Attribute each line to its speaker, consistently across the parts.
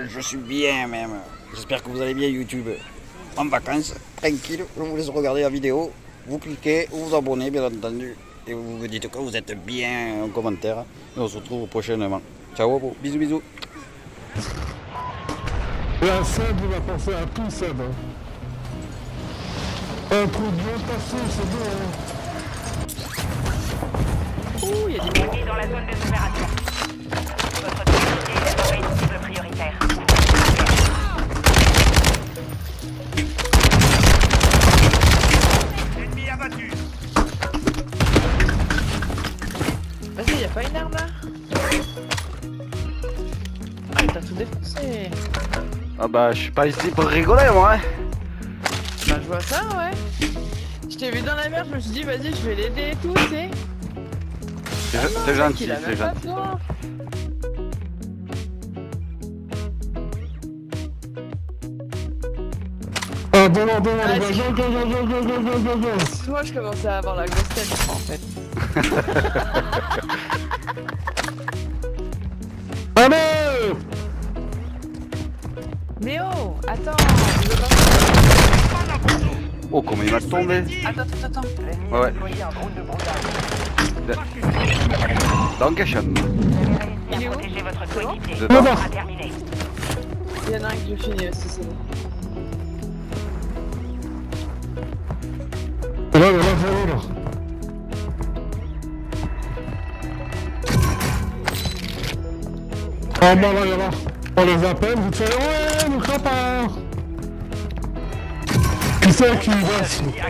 Speaker 1: je suis bien même. J'espère que vous allez bien YouTube. En vacances, tranquille, je vous laisse regarder la vidéo. Vous cliquez, vous vous abonnez bien entendu. Et vous me dites que vous êtes bien en commentaire. Et on se retrouve prochainement. Ciao, bisous bisous.
Speaker 2: La Seb va penser à tout Seb. Un coup de bien passé, c'est bon.
Speaker 3: Ouh, il y a des ennemis dans la zone des opérations. Votre communauté est une cible prioritaire. Ennemi abattu.
Speaker 4: Vas-y, y'a pas une arme là? Ah, t'as tout défoncé.
Speaker 1: Ah bah, je suis pas ici pour rigoler moi. Hein.
Speaker 4: Bah, je vois ça, ouais. Je t'ai vu dans la mer, je me suis dit, vas-y, je vais l'aider et tout, tu sais.
Speaker 1: C'est gentil, c'est gentil.
Speaker 2: Ah, devant, go.
Speaker 4: Moi, je commençais à avoir la grosse tête, je crois, en fait.
Speaker 2: Allez!
Speaker 4: Mais oh, attends, je veux pas...
Speaker 1: Oh, comment il m'a tombé.
Speaker 4: Attends.
Speaker 1: Ouais. Dankeschön.
Speaker 4: Il est où?
Speaker 3: Protégez votre coéquipier.
Speaker 1: Dedans.
Speaker 3: À terminer.
Speaker 4: Il y en a un que je finis aussi, c'est bon.
Speaker 2: Là. Ah bah là, y'en a. On les appelle, vous faites ouais, le copain. Qui c'est qui va se...
Speaker 4: Non,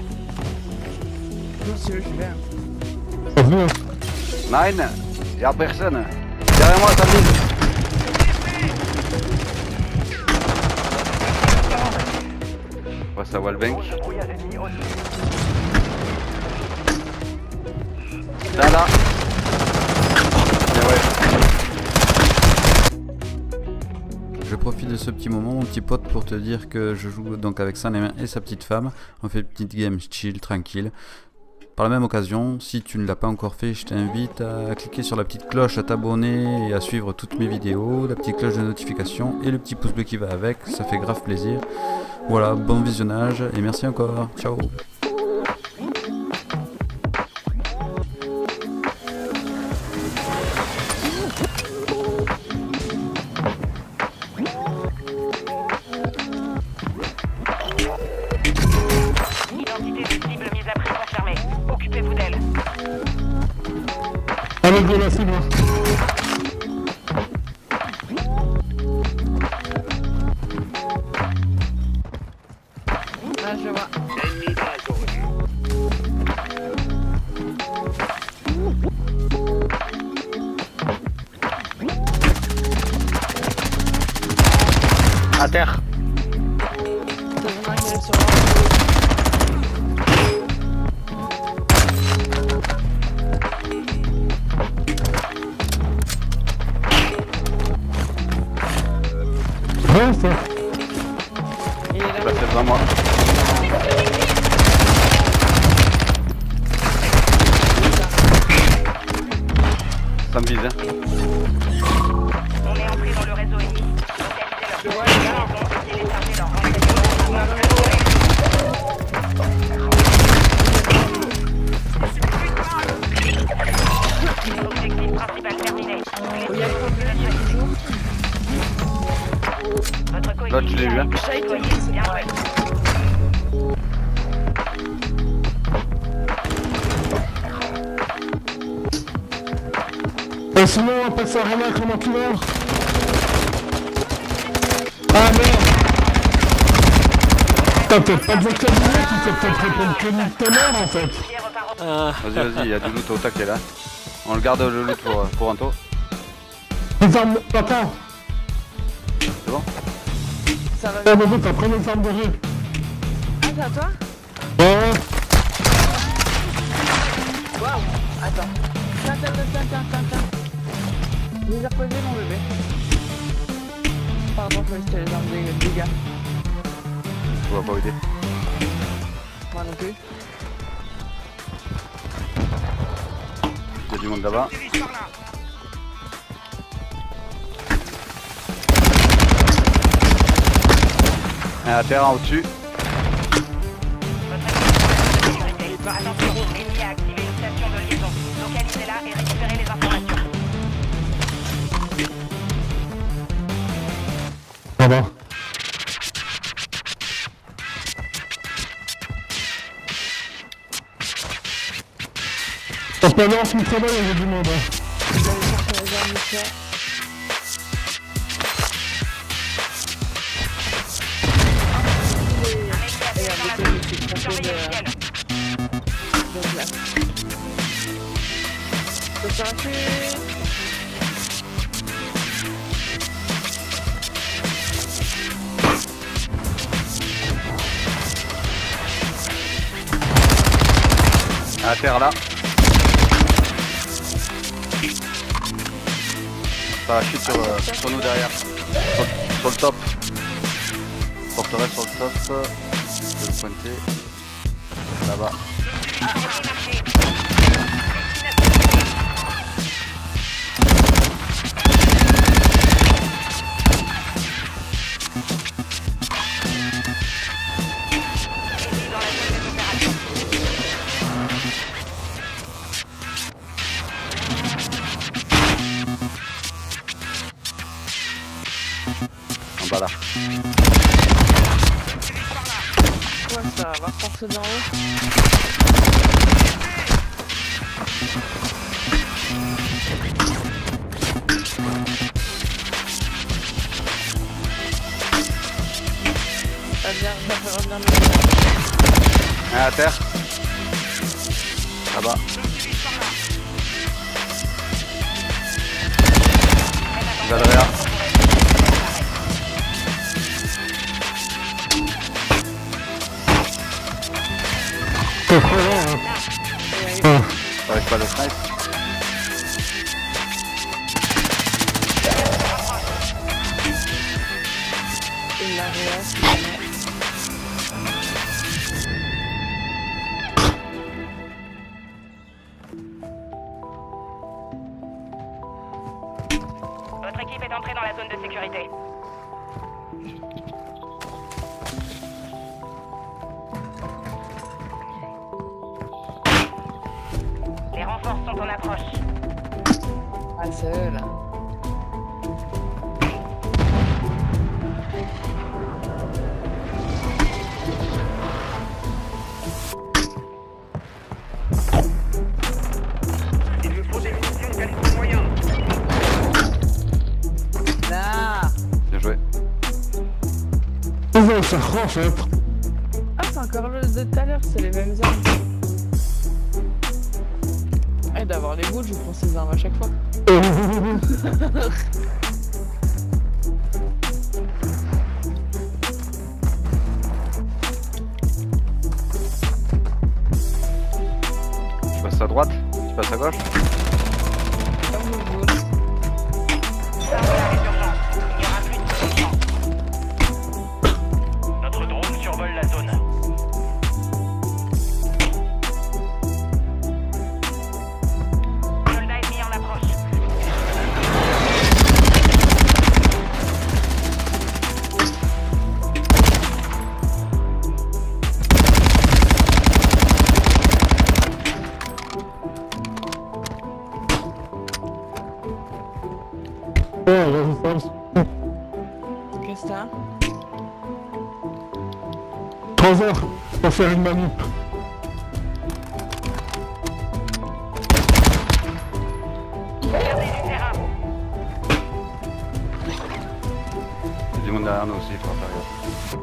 Speaker 4: c'est eux, je vais.
Speaker 2: C'est vous.
Speaker 1: Nein, y'a personne. Derrière moi, t'as mis. Ouais, ça wallbang. Là. Je profite de ce petit moment, mon petit pote, pour te dire que je joue donc avec Saint-Lémin et sa petite femme. On fait une petite game chill, tranquille. Par la même occasion, si tu ne l'as pas encore fait, je t'invite à cliquer sur la petite cloche, à t'abonner et à suivre toutes mes vidéos, la petite cloche de notification et le petit pouce bleu qui va avec, ça fait grave plaisir. Voilà, bon visionnage et merci encore. Ciao.
Speaker 3: Identité de cible mise à prix confirmée. Occupez-vous d'elle.
Speaker 2: Allez, go, la cible.
Speaker 4: Ah, je vois.
Speaker 1: À terre.
Speaker 4: T'as besoin qu'il est sur moi.
Speaker 2: Ouais, ça.
Speaker 4: Il est là.
Speaker 1: Bah, c'est devant moi. Ça me vise, hein.
Speaker 3: On est entré dans le réseau ennemi. Localisez leur
Speaker 4: Ouais,
Speaker 3: et téléchargez leur renseignement. Objectif principal terminé.
Speaker 4: il y a le problème, il y a toujours.
Speaker 3: Votre
Speaker 1: Là, tu l'as eu, hein.
Speaker 3: coéquipier bien joué.
Speaker 2: Et sinon, on passe à Rana, comment tu vas? Ah merde! T'as peut-être pas de vocabulaire, tu peux peut-être répondre que de tonnerre en fait.
Speaker 1: Vas-y, il y a du loot au taquet là. On le garde le loot pour Anto.
Speaker 2: Les armes... Attends!
Speaker 1: C'est bon?
Speaker 4: Ça va
Speaker 2: Eh
Speaker 4: bien.
Speaker 2: mais t'as pris les armes de jeu.
Speaker 4: Ah, c'est à toi?
Speaker 2: Ouais.
Speaker 4: Waouh. Attends. Tiens. Je les ai reposés, mon bébé. Pardon, je vais jeter les armes des gars.
Speaker 1: On va pas aider.
Speaker 4: Moi non plus.
Speaker 1: Il y a du monde là-bas.
Speaker 5: À terre en au-dessus.
Speaker 3: Votre équipe est en sécurité. Attention, l'ennemi a activé une station de liaison. Localisez-la et récupérez les informations.
Speaker 2: Là-bas. T'as pas l'air qui travaille, il y a du monde.
Speaker 4: Vous allez chercher les armes, Michel. Et avec eux, je suis trompé de glace. Je suis arraché.
Speaker 5: À terre là. Parachute sur nous derrière. Sur le top. Forteresse sur le top. Je vais le pointer. Là-bas. En bas là.
Speaker 4: Ouais, ça va forcer d'en haut. Ça fait revenir le...
Speaker 5: Un à terre. Là-bas. Valeria.
Speaker 2: T'es trop loin, hein.
Speaker 5: Avec pas le snipe.
Speaker 4: Il l'a réa,
Speaker 3: Votre équipe est entrée dans la zone de sécurité. Les renforts sont en approche.
Speaker 4: Ah, c'est eux là.
Speaker 3: Il me faut des munitions calibre moyen.
Speaker 4: Là.
Speaker 5: Bien joué.
Speaker 2: Ouais, ça rend, en fait.
Speaker 4: Ah, c'est encore le de tout à l'heure, c'est les mêmes armes. Et d'avoir les boules, je prends ces armes à chaque fois.
Speaker 5: Tu passes à droite. Tu passes à gauche.
Speaker 4: Comme vous voulez.
Speaker 3: L'arme est urgente. Il n'y aura plus de munitions. Notre drone survole la zone. Soldat ennemi en approche.
Speaker 2: Ouais, résistance.
Speaker 4: Qu'est-ce que t'as?
Speaker 2: 3 heures pour faire une manip.
Speaker 3: Gardez du terrain.
Speaker 5: Il y a du monde derrière nous aussi, il faut faire gaffe.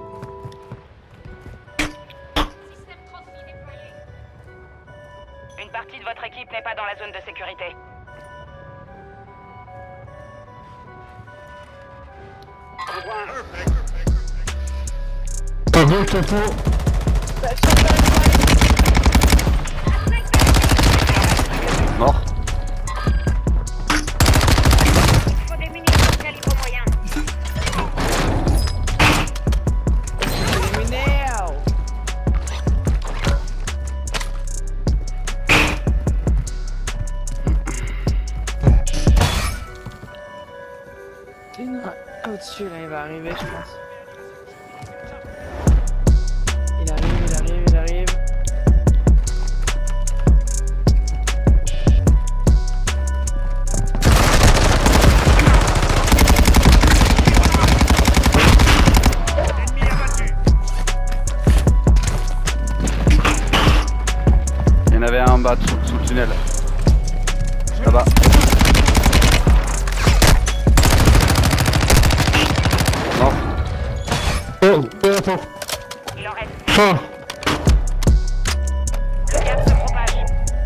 Speaker 3: Une partie de votre équipe n'est pas dans la zone de sécurité.
Speaker 2: T'as vu ton tour?
Speaker 5: Mort.
Speaker 3: Il faut des munitions calibre moyen.
Speaker 4: Éliminé. Au-dessus, là, il va arriver, je pense.
Speaker 2: Oh, attends.
Speaker 3: Il en reste.
Speaker 2: Ah.
Speaker 3: Le gap se propage.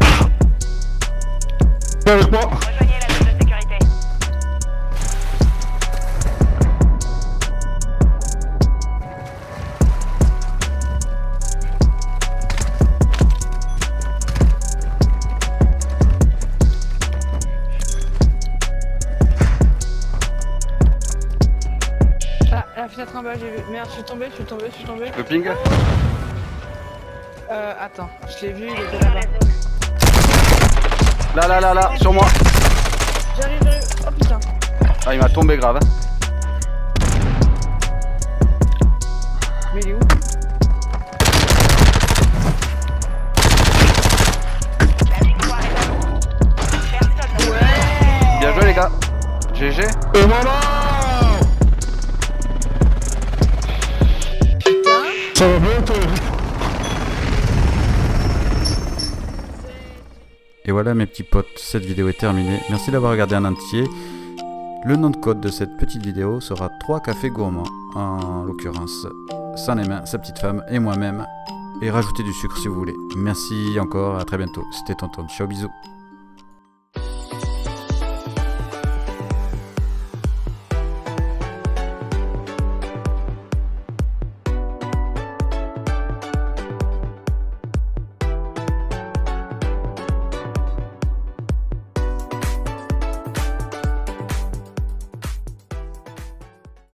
Speaker 2: Viens avec moi.
Speaker 3: Rejoignez la zone de sécurité.
Speaker 4: Ah, la fenêtre en bas, j'ai vu. Merde, je suis tombé.
Speaker 5: Le ping.
Speaker 4: Attends, je l'ai vu, il était là-bas.
Speaker 5: Là, sur moi.
Speaker 4: J'arrive. Oh putain.
Speaker 5: Ah, il m'a tombé grave.
Speaker 4: Mais il est où?
Speaker 3: La victoire est à vous. Personne ne
Speaker 4: Ouais.
Speaker 5: Bien joué les gars. GG.
Speaker 2: Et voilà.
Speaker 4: Putain.
Speaker 2: Ça va bien, toi?
Speaker 1: Et voilà mes petits potes, cette vidéo est terminée. Merci d'avoir regardé en entier. Le nom de code de cette petite vidéo sera 3 cafés gourmands. En l'occurrence, San et Main, sa petite femme et moi-même. Et rajoutez du sucre si vous voulez. Merci encore, à très bientôt. C'était Tonton, ciao bisous.